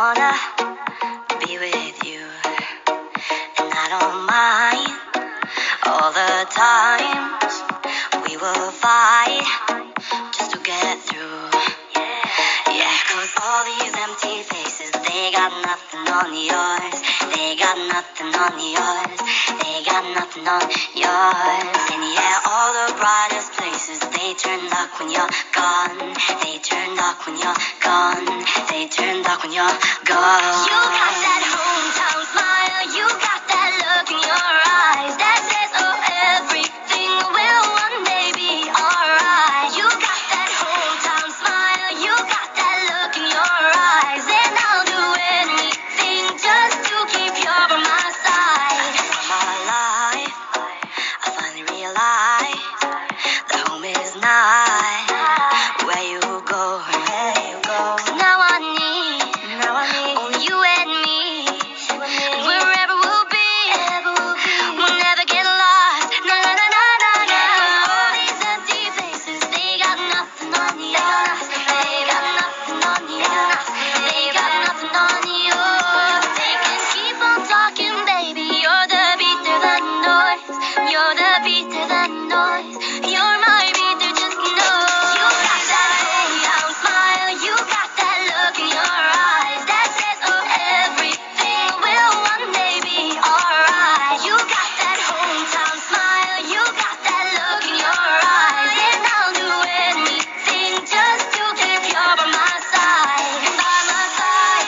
wanna be with you, and I don't mind all the times we will fight just to get through. Yeah, 'cause all these empty faces, they got nothing on yours. They got nothing on yours. They got nothing on yours. And yeah, all the brightest places, they turn dark when you're gone. They turn dark when you're gone. They turn dark when you're gone. You got that hometown smile. You got that look in your eyes that says, oh, everything will one day be alright. You got that hometown smile. You got that look in your eyes, and I'll do anything just to keep you by my side. I'm alive. I finally realize that home is not where you go. 'Cause now I need only you and me. And wherever we'll be, we'll never get lost. Na na na na na na. All these empty faces, they got nothing on you. They got nothing on you. They got nothing on you. They can keep on talking, baby. You're the beat to the noise. You're the beat to the noise. You're my beat to just know. You got that hometown smile. You got that look in your eyes that says, oh, everything will one day be alright. You got that hometown smile. You got that look in your eyes, and I'll do anything just to keep you by my side. By my side.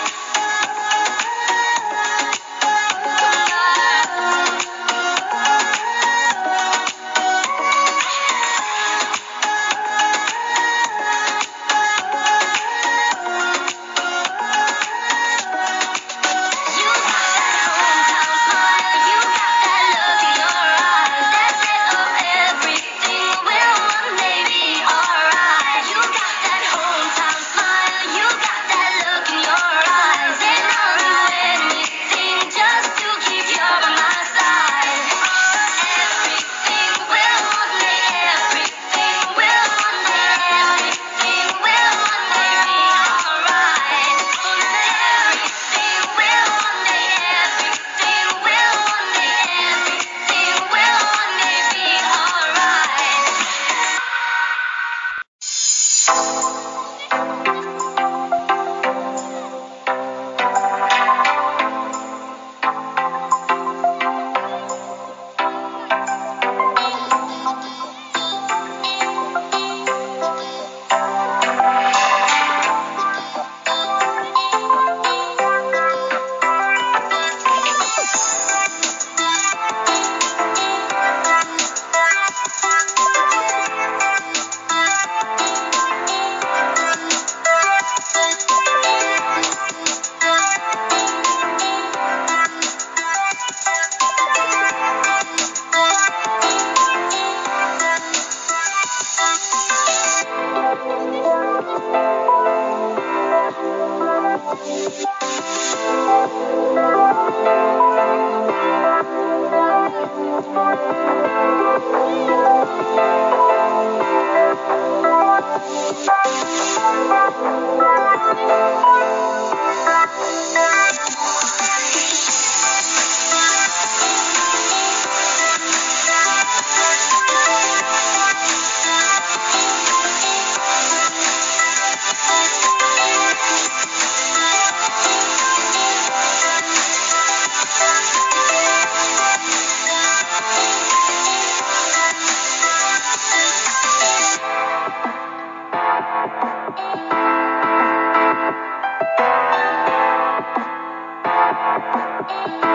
You got that hometown smile. You got that look in your eyes that says, oh, everything will one day be alright. You got that hometown smile. You got that look in your eyes, and I'll do anything just to keep you by my side. Everything will one day, everything will one day, everything will one day be alright. Everything will one day, everything will one day, everything will one day be alright.